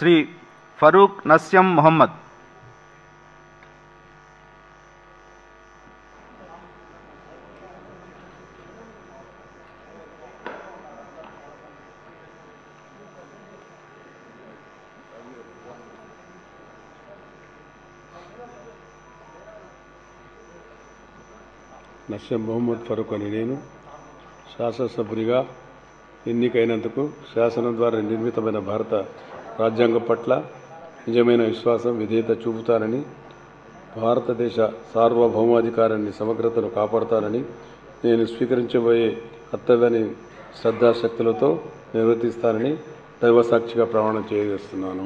శ్రీ ఫరూక్ నస్యం మొహమ్మద్. నస్యం మొహమ్మద్ ఫరూక్ అని నేను శాసనసభ్యునిగా ఎన్నికైనందుకు శాసనం ద్వారా నిర్మితమైన భారత రాజ్యాంగం పట్ల నిజమైన విశ్వాసం, విధేయత చూపుతానని, భారతదేశ సార్వభౌమాధికారాన్ని, సమగ్రతను కాపాడుతానని, నేను స్వీకరించబోయే కర్తవ్యాన్ని శ్రద్ధాశక్తులతో నిర్వర్తిస్తానని దైవసాక్షిగా ప్రమాణం చేస్తున్నాను.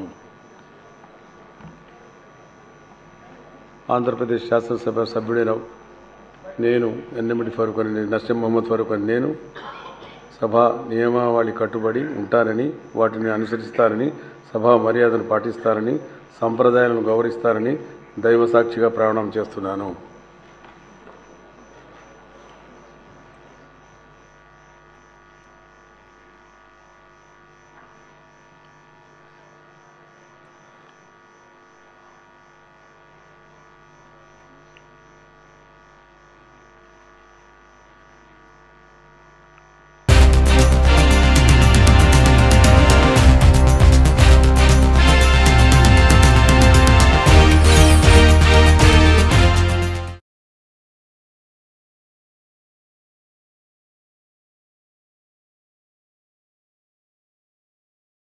ఆంధ్రప్రదేశ్ శాసనసభ సభ్యుడైన నేను నస్యం మొహమ్మద్ ఫరూక్ అని నేను సభా నియమావళి కట్టుబడి ఉంటానని, వాటిని అనుసరిస్తానని, సభా మర్యాదను పాటిస్తానని, సంప్రదాయాలను గౌరవిస్తానని దైవసాక్షిగా ప్రమాణం చేస్తున్నాను.